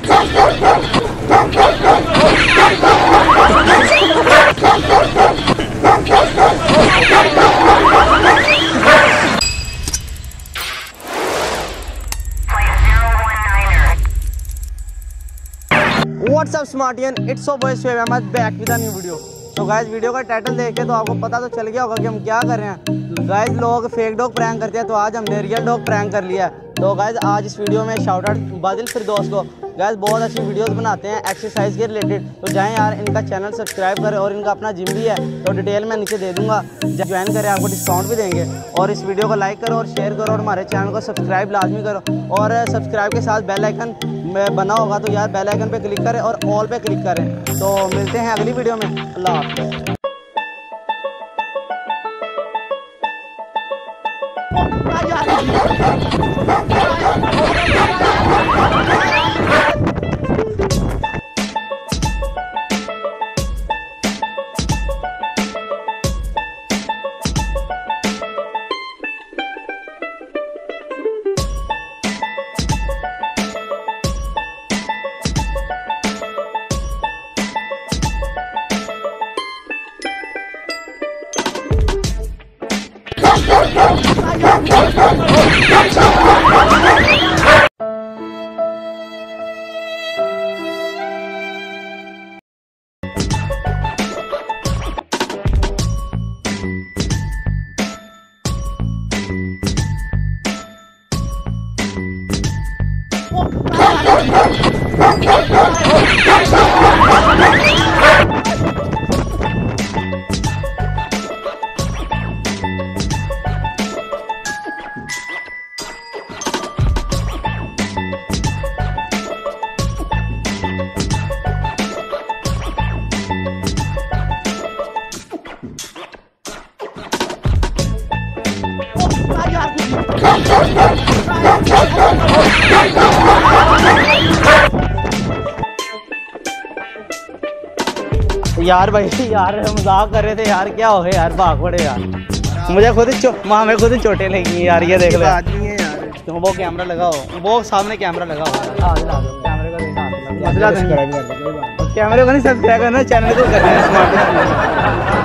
What's up Smartian? It's so boy Shoaib Ahmed back with a new video. तो guys video का title देख के तो आपको पता तो चल गया होगा कि हम क्या कर रहे हैं। गाइस लोग फेक डॉग प्रैंक करते हैं, तो आज हमने रियल डॉग प्रैंक कर लिया है। तो गाइस आज इस वीडियो में शाउट आउट बादिल फिरदौस को। गाइस बहुत अच्छी वीडियोस बनाते हैं एक्सरसाइज के रिलेटेड, तो जाएं यार इनका चैनल सब्सक्राइब करें। और इनका अपना जिम भी है, तो डिटेल मैं नीचे दे दूंगा, ज्वाइन करें, आपको डिस्काउंट भी देंगे। और इस वीडियो को लाइक करो और शेयर करो और हमारे चैनल को सब्सक्राइब लाजमी करो। और सब्सक्राइब के साथ बेल आइकन बना होगा, तो यार बेल आइकन पे क्लिक करें और ऑल पे क्लिक करें। तो मिलते हैं अगली वीडियो में। अल्लाह हाफ़िज़। यार भाई यार मजाक कर रहे थे यार, क्या हो गया यार, भाग पड़े यार। मुझे खुद हमें खुद चोटें लगी यार। ये देख लो आदमी है यार। तो वो कैमरा लगाओ, वो सामने कैमरा लगाओ, कैमरे को नहीं सब्सक्राइब करना, चैनल को करना है।